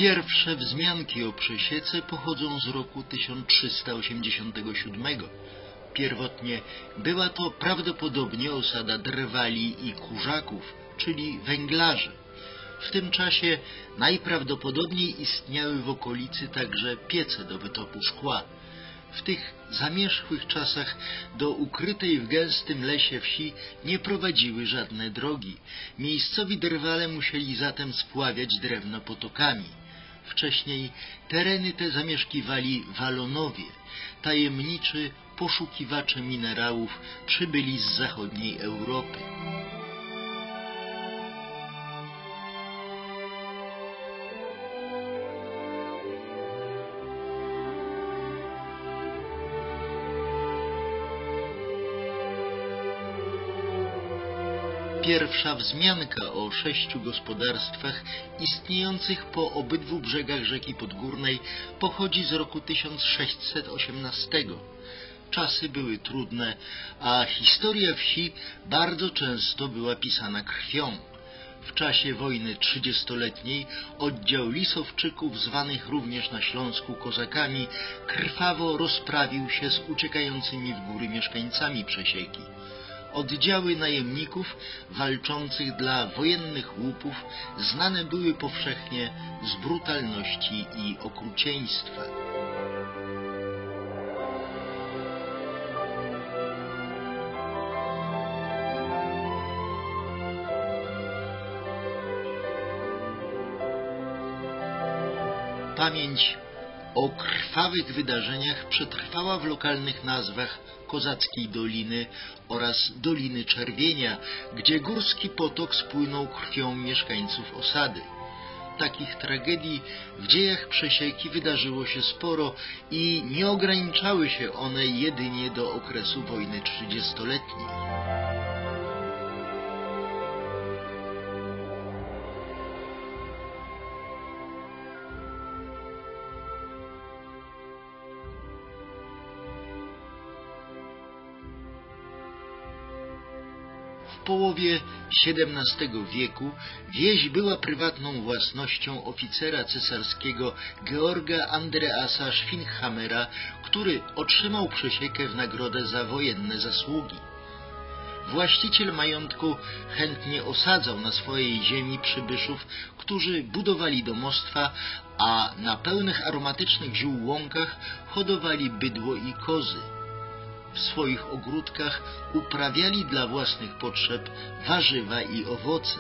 Pierwsze wzmianki o Przesiece pochodzą z roku 1387. Pierwotnie była to prawdopodobnie osada Drwali i Kurzaków, czyli węglarzy. W tym czasie najprawdopodobniej istniały w okolicy także piece do wytopu szkła. W tych zamierzchłych czasach do ukrytej w gęstym lesie wsi nie prowadziły żadne drogi. Miejscowi drwale musieli zatem spławiać drewno potokami. Wcześniej tereny te zamieszkiwali Walonowie, tajemniczy poszukiwacze minerałów przybyli z zachodniej Europy. Pierwsza wzmianka o 6 gospodarstwach istniejących po obydwu brzegach rzeki Podgórnej pochodzi z roku 1618. Czasy były trudne, a historia wsi bardzo często była pisana krwią. W czasie wojny 30-letniej oddział Lisowczyków, zwanych również na Śląsku kozakami, krwawo rozprawił się z uciekającymi w góry mieszkańcami Przesieki. Oddziały najemników walczących dla wojennych łupów znane były powszechnie z brutalności i okrucieństwa. Pamięć o krwawych wydarzeniach przetrwała w lokalnych nazwach Kozackiej Doliny oraz Doliny Czerwienia, gdzie górski potok spłynął krwią mieszkańców osady. Takich tragedii w dziejach Przesieki wydarzyło się sporo i nie ograniczały się one jedynie do okresu wojny 30-letniej. W połowie XVII wieku wieś była prywatną własnością oficera cesarskiego Georga Andreasa Schwinghamera, który otrzymał Przesiekę w nagrodę za wojenne zasługi. Właściciel majątku chętnie osadzał na swojej ziemi przybyszów, którzy budowali domostwa, a na pełnych aromatycznych ziół łąkach hodowali bydło i kozy. W swoich ogródkach uprawiali dla własnych potrzeb warzywa i owoce.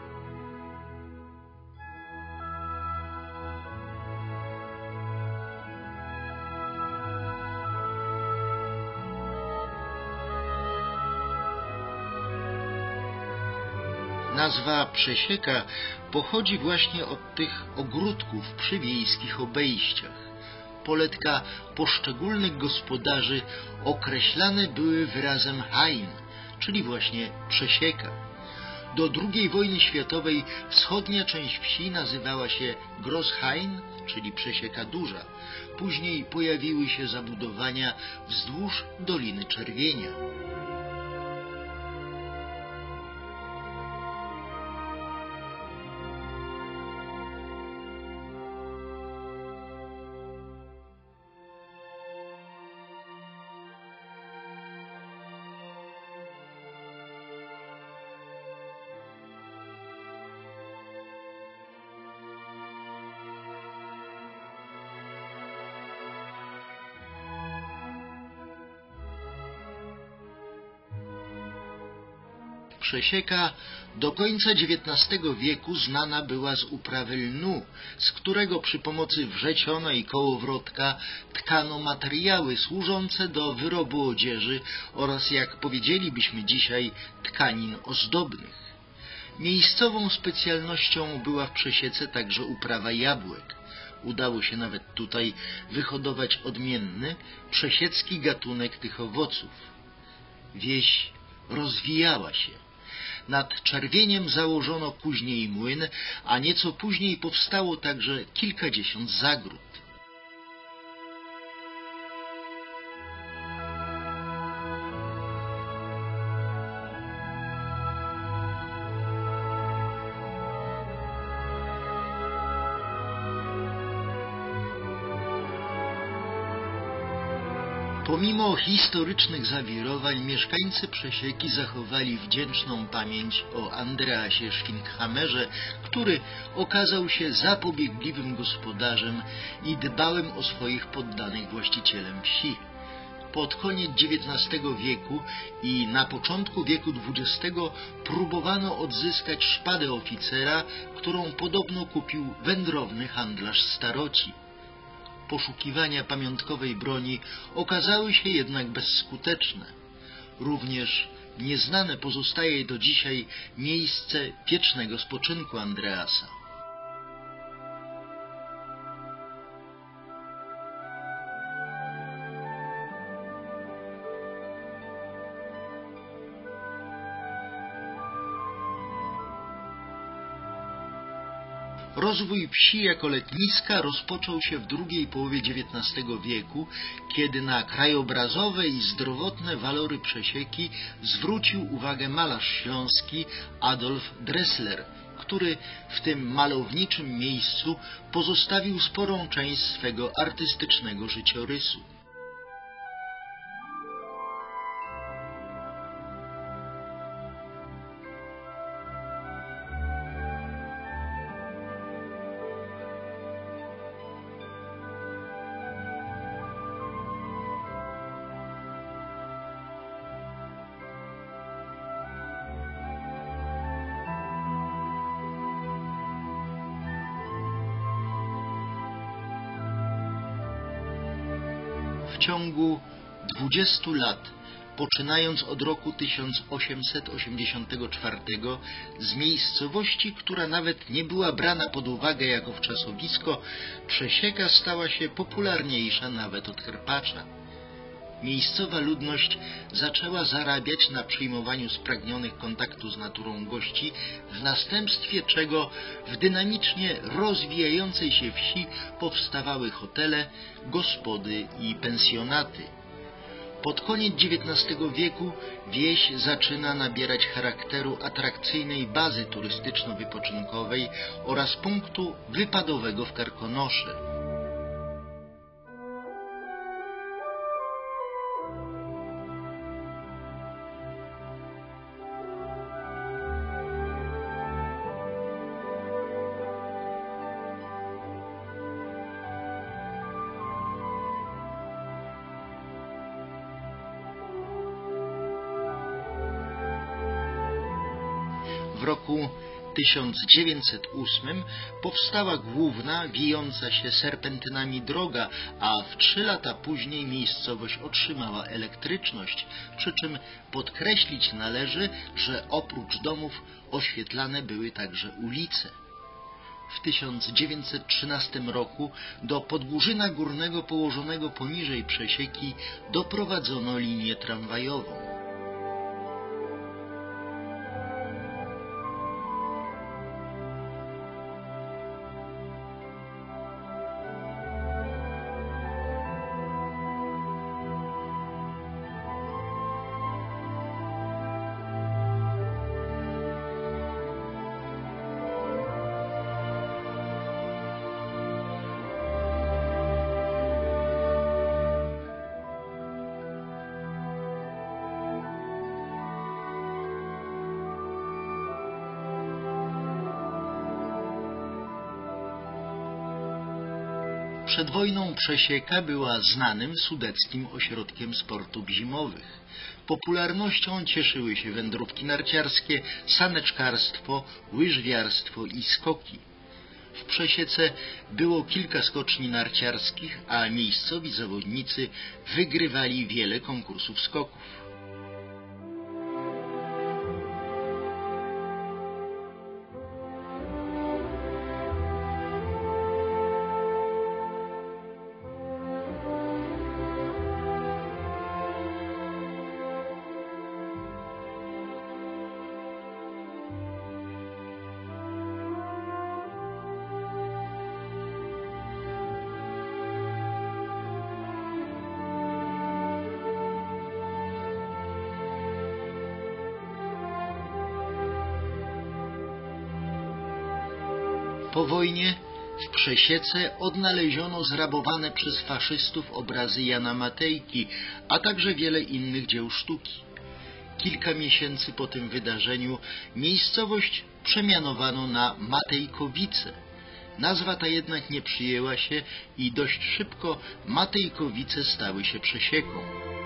Nazwa Przesieka pochodzi właśnie od tych ogródków przy wiejskich obejściach. Poletka poszczególnych gospodarzy określane były wyrazem Hain, czyli właśnie Przesieka. Do II wojny światowej wschodnia część wsi nazywała się Großhain, czyli Przesieka Duża. Później pojawiły się zabudowania wzdłuż Doliny Czerwienia. Przesieka do końca XIX wieku znana była z uprawy lnu, z którego przy pomocy wrzeciona i kołowrotka tkano materiały służące do wyrobu odzieży oraz, jak powiedzielibyśmy dzisiaj, tkanin ozdobnych. Miejscową specjalnością była w Przesiece także uprawa jabłek. Udało się nawet tutaj wyhodować odmienny, przesiecki gatunek tych owoców. Wieś rozwijała się. Nad Czerwieniem założono później młyn, a nieco później powstało także kilkadziesiąt zagród. Pomimo historycznych zawirowań mieszkańcy Przesieki zachowali wdzięczną pamięć o Andreasie Schwinkhammerze, który okazał się zapobiegliwym gospodarzem i dbałym o swoich poddanych właścicielem wsi. Pod koniec XIX wieku i na początku wieku XX próbowano odzyskać szpadę oficera, którą podobno kupił wędrowny handlarz staroci. Poszukiwania pamiątkowej broni okazały się jednak bezskuteczne. Również nieznane pozostaje do dzisiaj miejsce wiecznego spoczynku Andreasa. Rozwój wsi jako letniska rozpoczął się w drugiej połowie XIX wieku, kiedy na krajobrazowe i zdrowotne walory Przesieki zwrócił uwagę malarz śląski Adolf Dressler, który w tym malowniczym miejscu pozostawił sporą część swego artystycznego życiorysu. W ciągu 20 lat, poczynając od roku 1884, z miejscowości, która nawet nie była brana pod uwagę jako wczasowisko, Przesieka stała się popularniejsza nawet od Karpacza. Miejscowa ludność zaczęła zarabiać na przyjmowaniu spragnionych kontaktu z naturą gości, w następstwie czego w dynamicznie rozwijającej się wsi powstawały hotele, gospody i pensjonaty. Pod koniec XIX wieku wieś zaczyna nabierać charakteru atrakcyjnej bazy turystyczno-wypoczynkowej oraz punktu wypadowego w Karkonosze. W roku 1908 powstała główna, wijąca się serpentynami droga, a w 3 lata później miejscowość otrzymała elektryczność, przy czym podkreślić należy, że oprócz domów oświetlane były także ulice. W 1913 roku do Podgórzyna Górnego położonego poniżej Przesieki doprowadzono linię tramwajową. Przed wojną Przesieka była znanym sudeckim ośrodkiem sportów zimowych. Popularnością cieszyły się wędrówki narciarskie, saneczkarstwo, łyżwiarstwo i skoki. W Przesiece było kilka skoczni narciarskich, a miejscowi zawodnicy wygrywali wiele konkursów skoków. Po wojnie W Przesiece odnaleziono zrabowane przez faszystów obrazy Jana Matejki, a także wiele innych dzieł sztuki. Kilka miesięcy po tym wydarzeniu miejscowość przemianowano na Matejkowice. Nazwa ta jednak nie przyjęła się i dość szybko Matejkowice stały się Przesieką.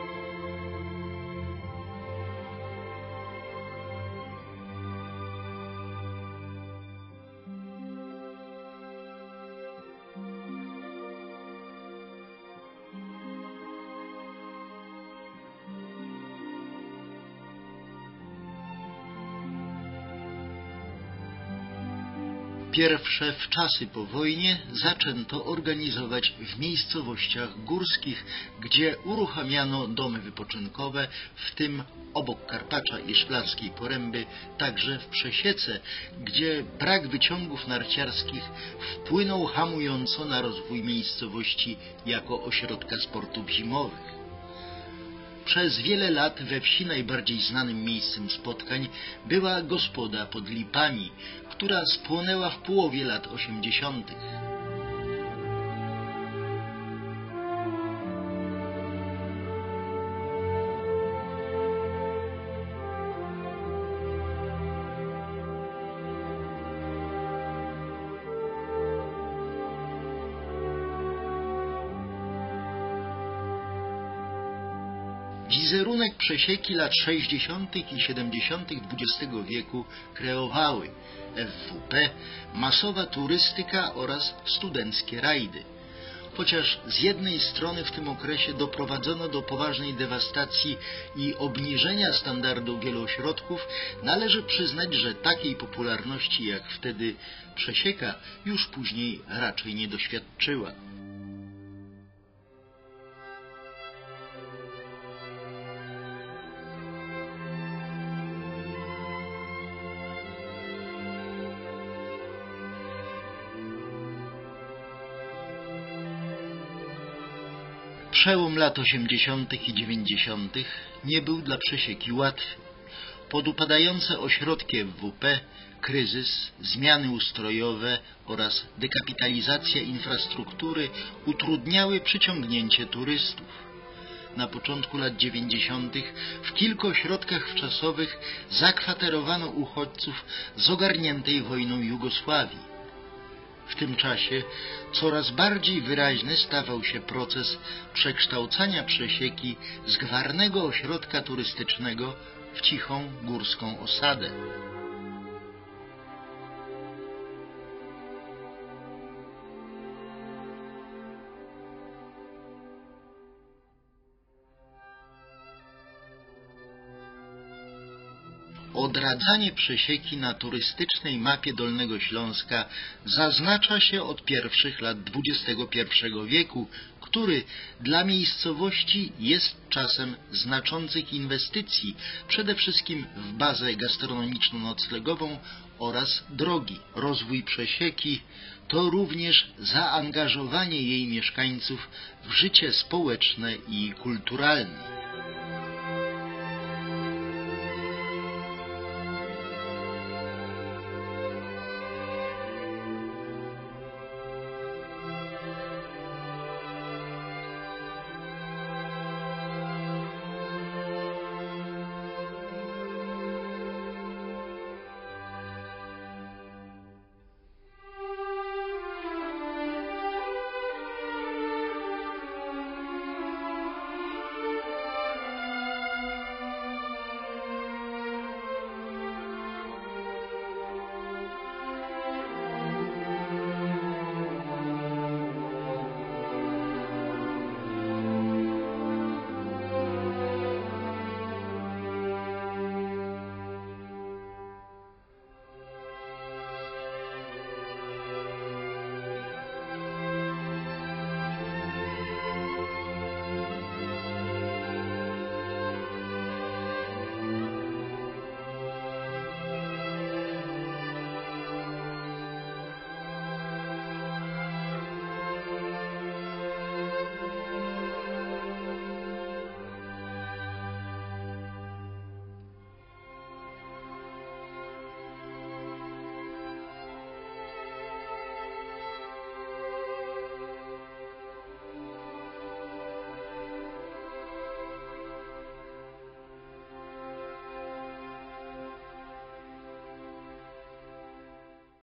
Pierwsze wczasy po wojnie zaczęto organizować w miejscowościach górskich, gdzie uruchamiano domy wypoczynkowe, w tym obok Karpacza i Szklarskiej Poręby, także w Przesiece, gdzie brak wyciągów narciarskich wpłynął hamująco na rozwój miejscowości jako ośrodka sportów zimowych. Przez wiele lat we wsi najbardziej znanym miejscem spotkań była gospoda pod Lipami, która spłonęła w połowie lat 80. Wizerunek Przesieki lat 60. i 70. XX wieku kreowały FWP, masowa turystyka oraz studenckie rajdy. Chociaż z jednej strony w tym okresie doprowadzono do poważnej dewastacji i obniżenia standardu wielu ośrodków, należy przyznać, że takiej popularności jak wtedy Przesieka już później raczej nie doświadczyła. Przełom lat 80. i 90. nie był dla Przesieki łatwy. Podupadające ośrodki FWP, kryzys, zmiany ustrojowe oraz dekapitalizacja infrastruktury utrudniały przyciągnięcie turystów. Na początku lat 90. w kilku ośrodkach wczasowych zakwaterowano uchodźców z ogarniętej wojną Jugosławii. W tym czasie coraz bardziej wyraźny stawał się proces przekształcania Przesieki z gwarnego ośrodka turystycznego w cichą górską osadę. Odradzanie Przesieki na turystycznej mapie Dolnego Śląska zaznacza się od pierwszych lat XXI wieku, który dla miejscowości jest czasem znaczących inwestycji, przede wszystkim w bazę gastronomiczno-noclegową oraz drogi. Rozwój Przesieki to również zaangażowanie jej mieszkańców w życie społeczne i kulturalne.